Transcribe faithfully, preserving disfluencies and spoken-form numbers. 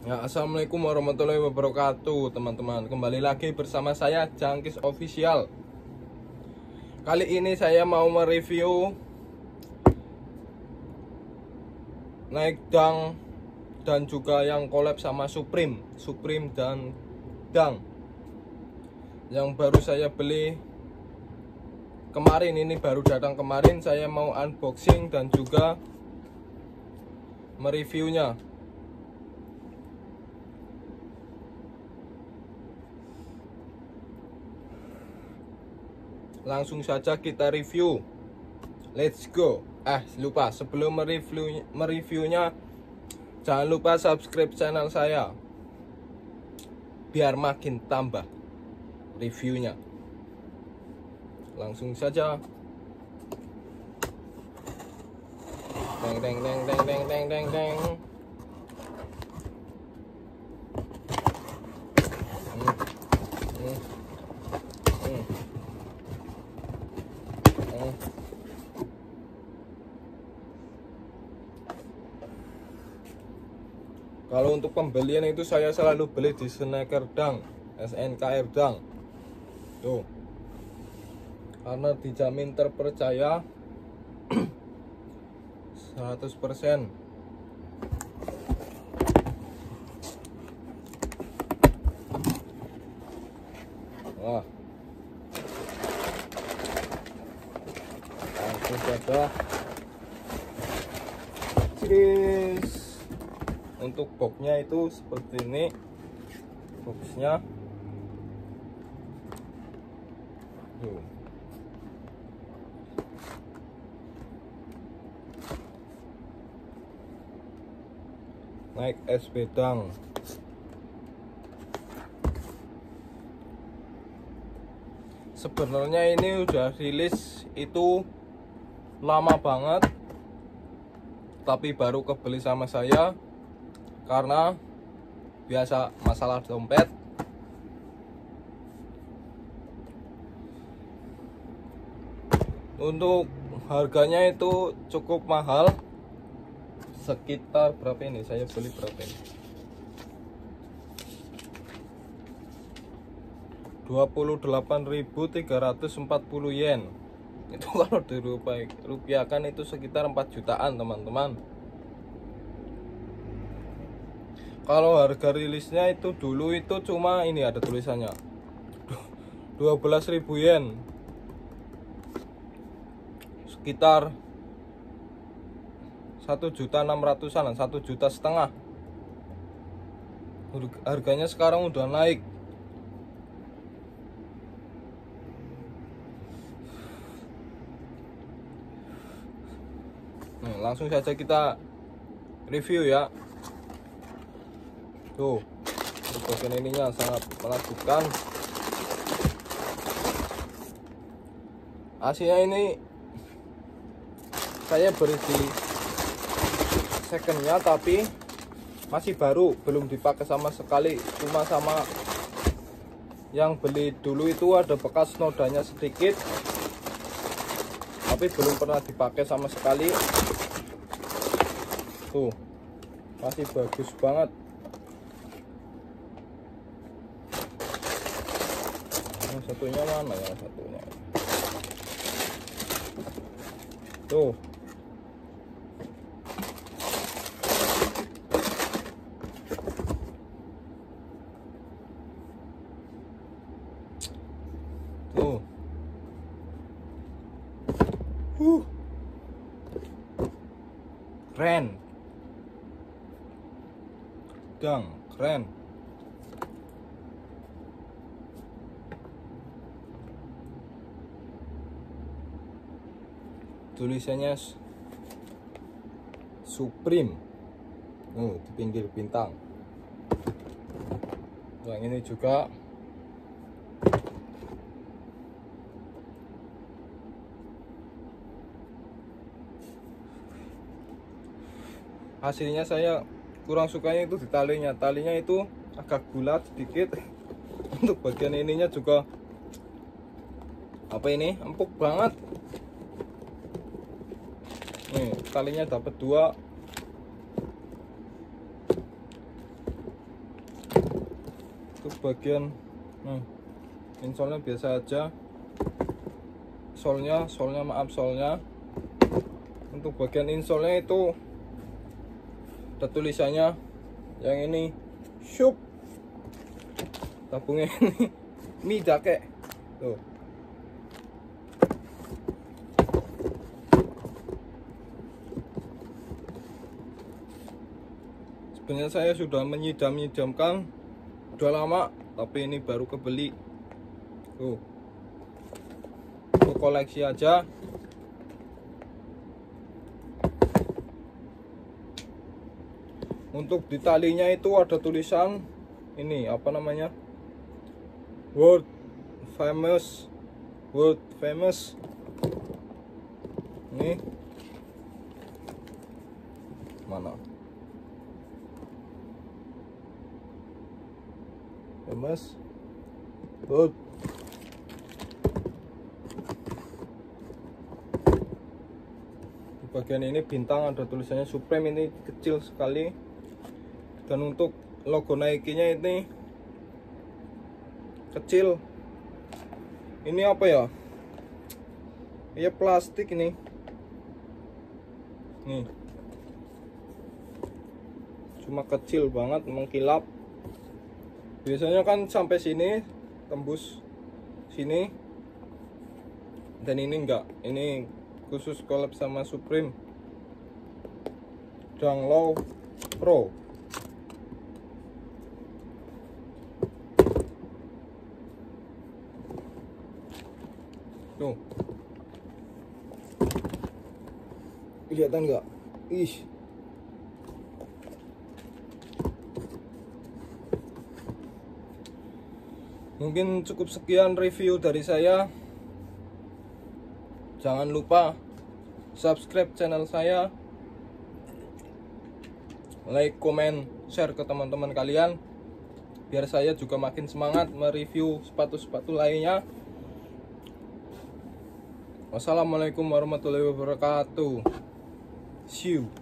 Ya, assalamualaikum warahmatullahi wabarakatuh, teman-teman. Kembali lagi bersama saya Jangkis Official. Kali ini saya mau mereview naik dang dan juga yang collab sama Supreme, Supreme dan dang yang baru saya beli kemarin. Ini baru datang kemarin. Saya mau unboxing dan juga mereviewnya. Langsung saja kita review. Let's go. Ah, lupa, sebelum mereview mereviewnya, jangan lupa subscribe channel saya biar makin tambah reviewnya. Langsung saja. Deng deng deng deng deng deng deng deng. Hmm. Hmm. Hmm. Hmm. Kalau untuk pembelian itu saya selalu beli di Snacker Dang, S N K R Dang. Tuh. Karena dijamin terpercaya seratus persen. Wah. Langsung saja. Cheers. Untuk boxnya itu seperti ini, boxnya tuh. Naik S B Dang. Sebenarnya ini udah rilis itu lama banget, tapi baru kebeli sama saya karena biasa masalah dompet. Untuk harganya itu cukup mahal, sekitar berapa ini? Saya beli berapa ini? dua puluh delapan ribu tiga ratus empat puluh yen. Itu kalau dirupiahkan itu sekitar empat jutaan, teman-teman. Kalau harga rilisnya itu dulu itu cuma ini ada tulisannya dua belas ribu yen, sekitar satu juta enam ratusan, satu juta setengah. Harganya sekarang udah naik. Nah, langsung saja kita review ya. Tuh, bagian ininya sangat menakjubkan. Aslinya ini saya beri di secondnya, tapi masih baru, belum dipakai sama sekali. Cuma sama yang beli dulu itu ada bekas nodanya sedikit, tapi belum pernah dipakai sama sekali. Tuh, masih bagus banget. Yang satunya mana yang satunya? Tuh. Tuh. Huh. Keren. Dang, keren. Tulisannya Supreme. Oh, di pinggir bintang. Yang ini juga hasilnya saya kurang sukanya itu di talinya. Talinya itu agak bulat sedikit. Untuk bagian ininya juga apa ini, empuk banget. Nih, talinya dapat dua. bagian nah, insolnya biasa aja, solnya solnya maaf solnya. Untuk bagian insolnya itu ada tulisannya yang ini shop, tabungnya ini mi jake tuh. Sebenarnya saya sudah menyidam-nyidamkan udah lama, tapi ini baru kebeli tuh untuk koleksi aja. Untuk di talinya itu ada tulisan ini apa namanya, world famous, world famous. Ini mana famous world. Di bagian ini bintang ada tulisannya Supreme, ini kecil sekali. Dan untuk logo Nike-nya ini kecil. Ini apa ya? Iya plastik ini. Nih. Cuma kecil banget, mengkilap. Biasanya kan sampai sini, tembus sini. Dan ini enggak. Ini khusus collab sama Supreme. Dang Low Pro. Tuh. Kelihatan nggak? Ih. Mungkin cukup sekian review dari saya. Jangan lupa subscribe channel saya, like, comment, share ke teman-teman kalian, biar saya juga makin semangat mereview sepatu-sepatu lainnya. Wassalamualaikum warahmatullahi wabarakatuh. See you.